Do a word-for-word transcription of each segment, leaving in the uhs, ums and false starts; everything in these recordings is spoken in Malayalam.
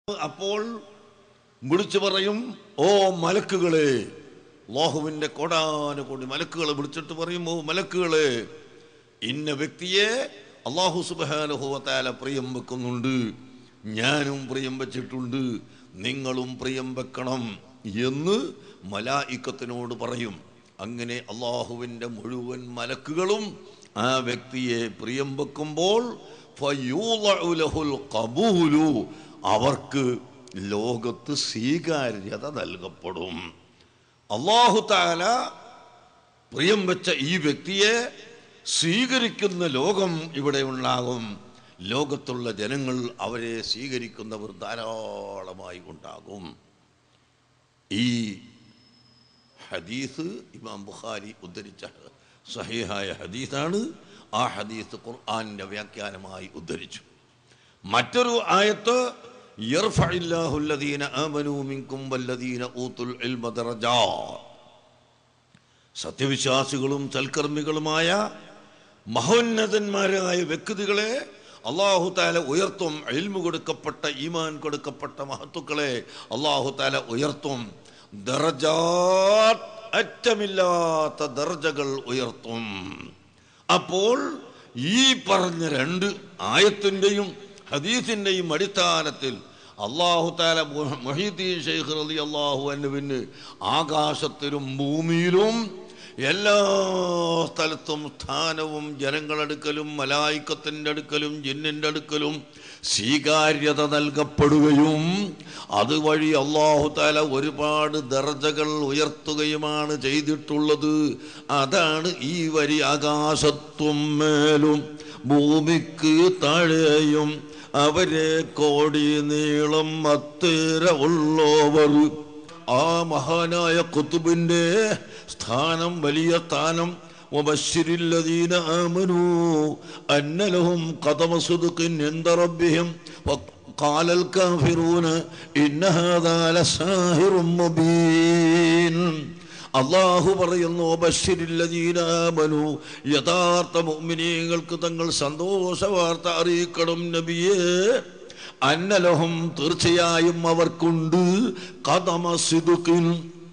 അപ്പോൾ വിളിച്ചു പറയും, ഓ മലക്കുകളെ, അല്ലാഹുവിന്റെ കോടാനുകോടി മലക്കുകളെ വിളിച്ചിട്ട് പറയും, ഓ മലക്കുകളെ, ഇന്ന വ്യക്തിയെ അല്ലാഹു സുബ്ഹാനഹു വ തആല പ്രിയം വെക്കുന്നുണ്ട്, ഞാനും പ്രിയം വെച്ചിട്ടുണ്ട്, നിങ്ങളും പ്രിയം വെക്കണം എന്ന് മലായിക്കത്തിനോട് പറയും. അങ്ങനെ അല്ലാഹുവിൻ്റെ മുഴുവൻ മലക്കുകളും ആ വ്യക്തിയെ പ്രിയം വെക്കുമ്പോൾ ഫയൂളഉ ലഹുൽ ഖബൂലു, അവർക്ക് ലോകത്ത് സ്വീകാര്യത നൽകപ്പെടും. അല്ലാഹു തആല പ്രിയം വെച്ച ഈ വ്യക്തിയെ സ്വീകരിക്കുന്ന ലോകം ഇവിടെ ഉണ്ടാകും. ലോകത്തുള്ള ജനങ്ങൾ അവരെ സ്വീകരിക്കുന്നവർ ധാരാളമായി ഉണ്ടാകും. ഈ ഹദീസ് ഇമാം ബുഖാരി ഉദ്ധരിച്ച സഹീഹായ ഹദീസാണ്. ആ ഹദീസ് ഖുർആനിന്റെ വ്യാഖ്യാനമായി ഉദ്ധരിച്ചു. മറ്റൊരു ആയത്ത്, യർഫഇല്ലാഹു അല്ലദീന ആമനൂ മിൻകും വല്ലദീന ഊതുൽ ഇൽമ ദറജാത്ത്, സത്യവിശ്വാസികളും സൽക്കർമ്മികളുമായ മഹോന്നതന്മാരായ വ്യക്തികളെ അല്ലാഹു തആല ഉയർത്തും. ഇൽമു കൊടുക്കപ്പെട്ട, ഈമാൻ കൊടുക്കപ്പെട്ട മഹത്തുക്കളെ അല്ലാഹു തആല ഉയർത്തും. ദറജാത്ത്, അറ്റമില്ലാത്ത ദർജകൾ ഉയർത്തും. അപ്പോൾ ഈ പറഞ്ഞ രണ്ട് ആയത്തിൻ്റെയും ഹദീസിൻ്റെയും അടിസ്ഥാനത്തിൽ അല്ലാഹു തആല മുഹീദ്ദീൻ ശൈഖ് റളിയല്ലാഹു അൻഹുവിന് ആകാശത്തിലും ഭൂമിയിലും എല്ലാ സ്ഥലത്തും സ്ഥാനവും ജനങ്ങളടുക്കലും മലായിക്കത്തിൻ്റെ അടുക്കലും ജിന്നിൻ്റെ അടുക്കലും സ്വീകാര്യത നൽകപ്പെടുകയും അതുവഴി അല്ലാഹു തആല ഒരുപാട് ദർജകൾ ഉയർത്തുകയുമാണ് ചെയ്തിട്ടുള്ളത്. അതാണ് ഈ വരി, ആകാശത്തും മേലും ഭൂമിക്ക് താഴെയും അവരെ കോടി നീളം അത്തേര ഉള്ളവർ. ആ മഹാനായ ഖുതുബിന്റെ സ്ഥാനം, വലിയ സ്ഥാനം. വബശ്ശിരില്ലദീന ആമനൂ അന്ന ലഹും ഖദമ സിദ്ഖിൻ ഇൻദ റബ്ബിഹിം വഖാലൽ കാഫിറൂന ഇന്ന ഹാദാ ലസാഹിറും മുബീൻ. അല്ലാഹു പറയുന്നു, വബശ്ശിരില്ലദീന ആമനൂ, യഥാർത്ഥ മുഅ്മിനീങ്ങൾക്ക് തങ്ങൾ സന്തോഷ വാർത്ത അറിയിക്കണം നബിയേ. അന്നലഹും, തീർച്ചയായും അവർക്കുണ്ട്, ഖദമ സിദ്ഖിൻ,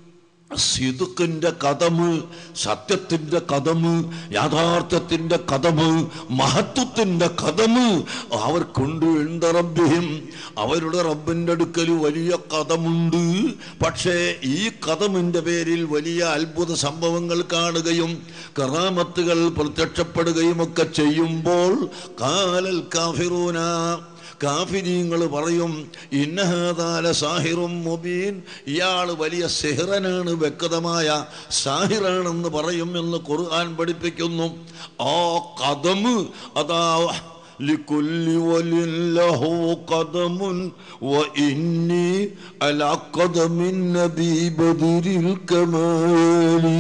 സിദ്ഖിന്റെ കദമ്, സത്യത്തിന്റെ കദമ്, യാഥാർത്ഥ്യത്തിന്റെ കദമ്, മഹത്വത്തിന്റെ കദമ് അവർക്കുണ്ട്. ഇൻദ റബ്ബിഹിം, അവരുടെ റബ്ബിന്റെ അടുക്കൽ വലിയ കദമുണ്ട്. പക്ഷേ ഈ കദമിന്റെ പേരിൽ വലിയ അത്ഭുത സംഭവങ്ങൾ കാണുകയും കറാമത്തുകൾ പ്രത്യക്ഷപ്പെടുകയും ഒക്കെ ചെയ്യുമ്പോൾ ഖാലൽ കാഫിറൂന, കാഫിരീങ്ങൾ പറയും, ഇന്ന ഹാദാ ലസാഹിറും മുബീൻ, ഇയാൾ വലിയ സിഹ്റനാണ്, വ്യക്തമായ സാഹിറാണെന്ന് പറയും എന്ന് ഖുർആൻ പഠിപ്പിക്കുന്നു. ആ ഖദമ്, അതാ ലികുല്ലി വലിൻ ലഹു ഖദമുൻ വഇന്നി അലാ ഖദമിൻ നബി ബദരിൽ കമാലി.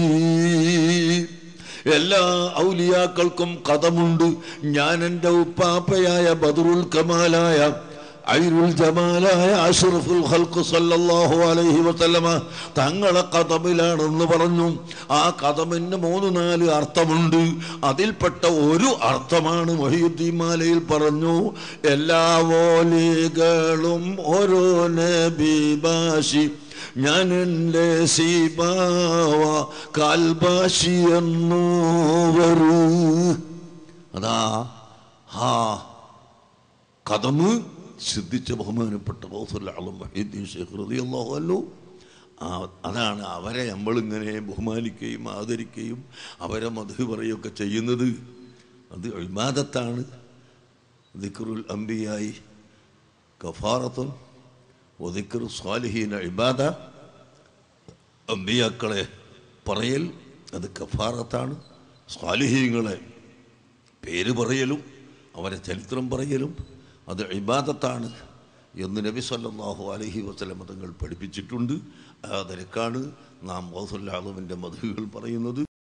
എല്ലാ ഔലിയാക്കൾക്കും കഥമുണ്ട്. ഞാൻ എൻ്റെ ഉപ്പാപ്പയായ ബദറുൽ കമാലായ ഐറുൽ ജമാലായ അഷ്റഫുൽ ഖൽഖ് സല്ലല്ലാഹു അലൈഹി വസല്ലമ തങ്ങളെ കഥമിലാണെന്ന് പറഞ്ഞു. ആ കഥമിന് മൂന്ന് നാല് അർത്ഥമുണ്ട്. അതിൽപ്പെട്ട ഒരു അർത്ഥമാണ് മുഹീദ്ദീൻ മാലയിൽ പറഞ്ഞു, എല്ലാ വോലികളും ഓരോ നബി ബാശി, ഞാൻ എൻ്റെ സീബാവ കാൽബാശി എന്നോ വരൂ. അതാ ഹാ കഥമ് സിദ്ധിച്ച ബഹുമാനപ്പെട്ട ഗൗസുൽ ആലം മുഹീദ്ദീൻ ശൈഖ് റളിയല്ലാഹു അൻഹു. അതാണ് അവരെ നമ്മളിങ്ങനെ ബഹുമാനിക്കുകയും ആദരിക്കുകയും അവരെ മദ്ഹ് പറയുകയൊക്കെ ചെയ്യുന്നത്. അത് ഇബാദത്താണ്. ദിക്റുൽ അംബിയായി കഫാറത്തുൻ വദിക്റു സ്വാലിഹീന ഇബാദ. അംബിയാക്കളെ പറയൽ അത് കഫാറത്താണ്. സ്വാലിഹീങ്ങളെ പേര് പറയലും അവരെ ചരിത്രം പറയലും അത് ഇബാദത്താണ് എന്ന് നബി സല്ലല്ലാഹു അലൈഹി വസല്ലം തങ്ങൾ പഠിപ്പിച്ചിട്ടുണ്ട്. ആ നിലക്കാണ് നാം ഗൗസുൽ ആലമിൻ്റെ മദ്ഹുകൾ പറയുന്നത്.